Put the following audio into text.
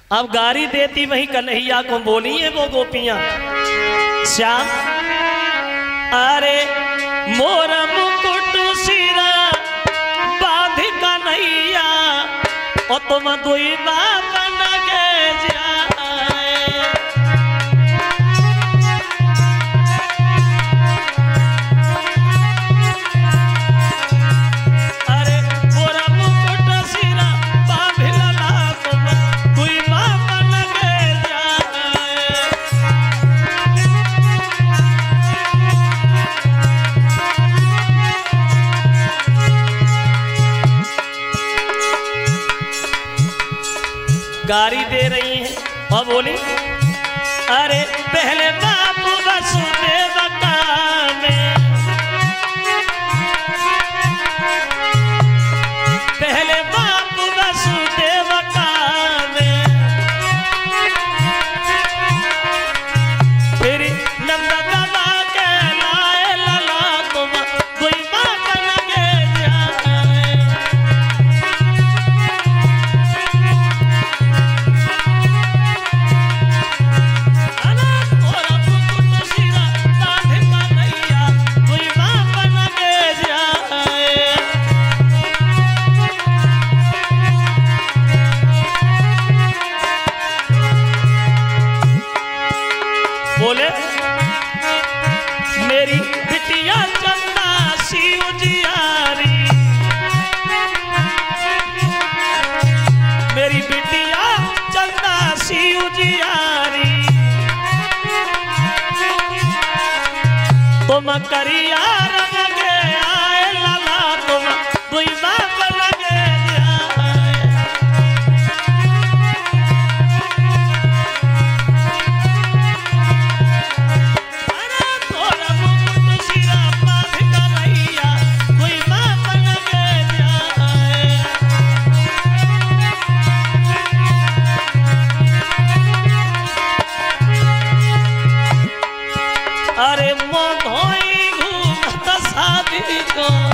अब गारी देती वही कन्हैया को, बोली है वो गोपियां, श्याम अरे मोर मुकुट सिरा बांध कन्हैया और तुम दुई बाप लगे जाए। अरे मोर मुकुट सिरा बांध लला तुम दुई बाप लगे जाए। गारी दे रही हैं और बोली अरे पहले बाप वसुदेव का में, पहले बाप वसुदेव का में, फिर नंद बाबा के लाए लला तुम कोई बाप लगे जाए। बोले मेरी बिटिया चंदा सी उजियारी, मेरी बिटिया चंदा सी उजियारी, तुम करिया रंग के आए लला तुम दुई बाप लगे जाए। अरे मोह धोई घूमत शादी को